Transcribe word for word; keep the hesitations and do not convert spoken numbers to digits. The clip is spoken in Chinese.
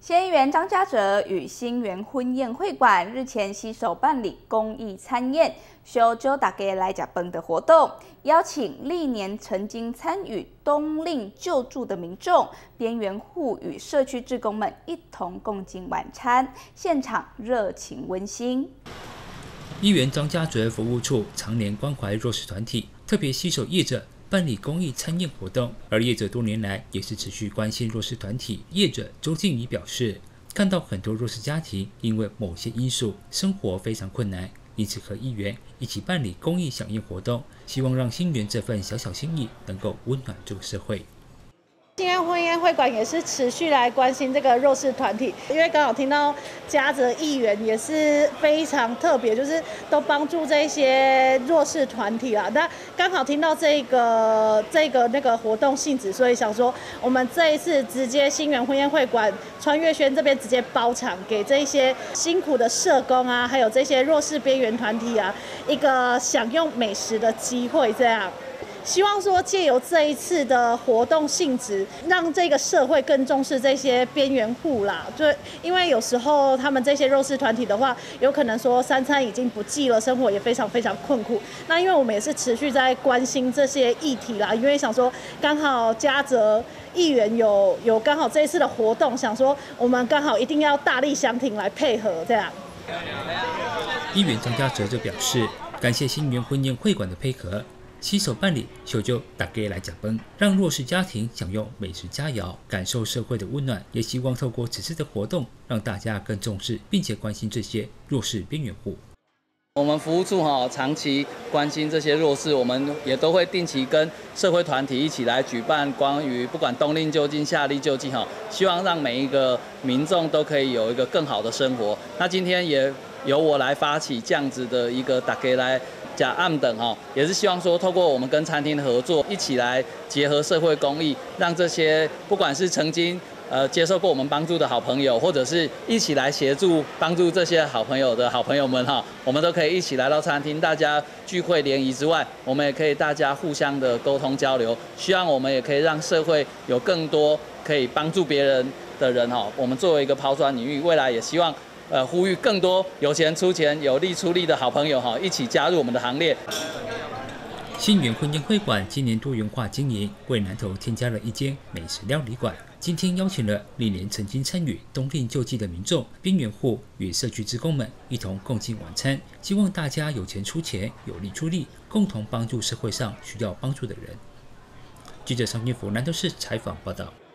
县议员张家哲与新园婚宴会馆日前携手办理公益餐宴，小酒大家来吃饭的活动，邀请历年曾经参与冬令救助的民众、边缘户与社区志工们一同共进晚餐，现场热情温馨。 议员张家哲服务处常年关怀弱势团体，特别携手业者办理公益餐宴活动，而业者多年来也是持续关心弱势团体。业者周静怡表示，看到很多弱势家庭因为某些因素生活非常困难，因此和议员一起办理公益响应活动，希望让新园这份小小心意能够温暖这个社会。 新园婚宴会馆也是持续来关心这个弱势团体，因为刚好听到嘉泽议员也是非常特别，就是都帮助这些弱势团体啦。那刚好听到这个这个那个活动性质，所以想说我们这一次直接新园婚宴会馆穿越轩这边直接包场，给这些辛苦的社工啊，还有这些弱势边缘团体啊，一个享用美食的机会，这样。希望说借由这一次的活动性质，让这个社会更重视这些边缘户啦。就因为有时候他们这些弱势团体的话，有可能说三餐已经不济了，生活也非常非常困苦。那因为我们也是持续在关心这些议题啦，因为想说刚好嘉泽议员有有刚好这一次的活动，想说我们刚好一定要大力相挺来配合这样。 议员张家哲就表示，感谢新园婚宴会馆的配合。携手办理小酒大家来吃饭，让弱势家庭享用美食佳肴，感受社会的温暖。也希望透过此次的活动，让大家更重视并且关心这些弱势边缘户。 我们服务处哈长期关心这些弱势，我们也都会定期跟社会团体一起来举办关于不管冬令救济、夏令救济哈，希望让每一个民众都可以有一个更好的生活。那今天也由我来发起这样子的一个大家来假暗等哈，也是希望说，透过我们跟餐厅的合作，一起来结合社会公益，让这些不管是曾经呃接受过我们帮助的好朋友，或者是一起来协助帮助这些好朋友的好朋友们哈，我们都可以一起来到餐厅，大家聚会联谊之外，我们也可以大家互相的沟通交流，希望我们也可以让社会有更多可以帮助别人的人哈。我们作为一个抛砖引玉，未来也希望。呃，呼吁更多有钱出钱、有力出力的好朋友哈，一起加入我们的行列。 新园婚宴会馆今年多元化经营，为南投添加了一间美食料理馆。今天邀请了历年曾经参与冬令救济的民众、边缘户与社区职工们一同共进晚餐，希望大家有钱出钱、有力出力，共同帮助社会上需要帮助的人。记者张金福南投市采访报道。